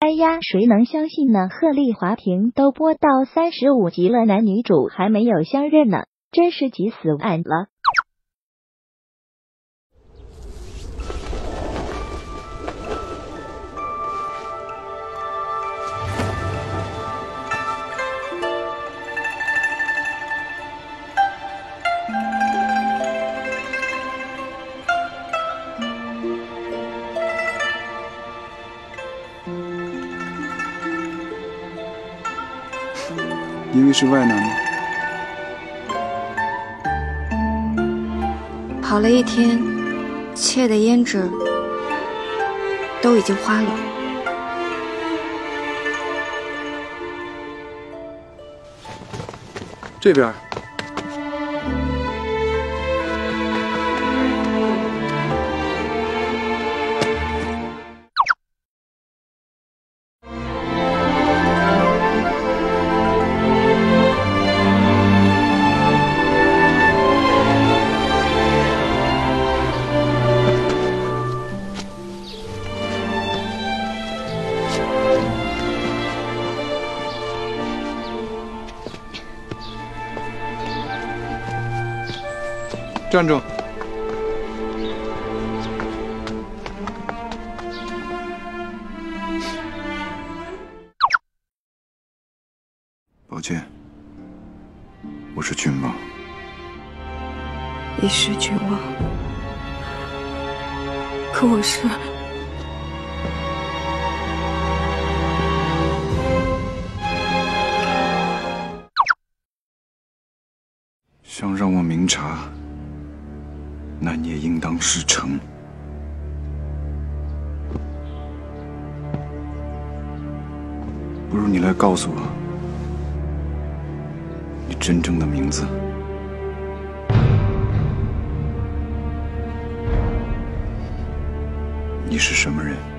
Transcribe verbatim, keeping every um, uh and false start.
哎呀，谁能相信呢？鹤唳华亭都播到三十五集了，男女主还没有相认呢，真是急死俺了。 因为是外男吗？ 跑了一天，切的胭脂都已经花了。 这边。站住！抱歉，我是郡王。 你是郡王，可我是…… 想让我明察，那你也应当事成。不如你来告诉我，你真正的名字。你是什么人？